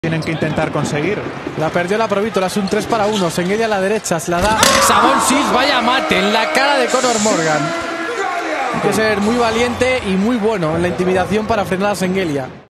tienen que intentar conseguir. La perdió la Provítola, es un 3 para 1. Sengelia a la derecha, se la da Savon Sis, vaya mate en la cara de Conor Morgan. Hay que ser muy valiente y muy bueno en la intimidación para frenar a Sengelia.